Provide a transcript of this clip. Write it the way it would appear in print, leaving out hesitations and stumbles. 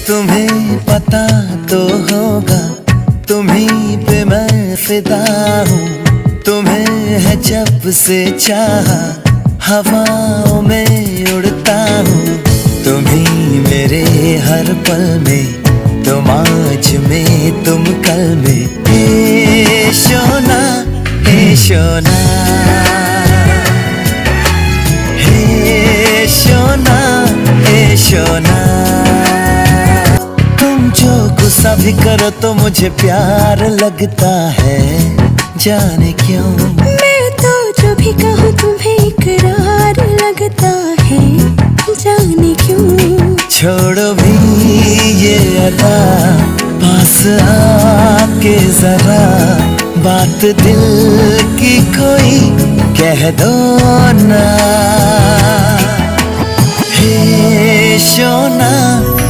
तुम्हें पता तो होगा, तुम्हीं पे मैं फिदा हूँ। तुम्हें है जब से चाहा, हवाओं में उड़ता हूँ। तुम्हीं मेरे हर पल में, तुम आज में तुम कल में। हे सोना, हे सोना, हे सोना, हे सोना। गुस्सा भी करो तो मुझे प्यार लगता है, जाने क्यों। मैं तो जो भी कहूँ तुम्हें इकरार लगता है, जाने क्यों। छोड़ो भी ये अदा, पास आके जरा बात दिल की कोई कह दो ना। हे सोना,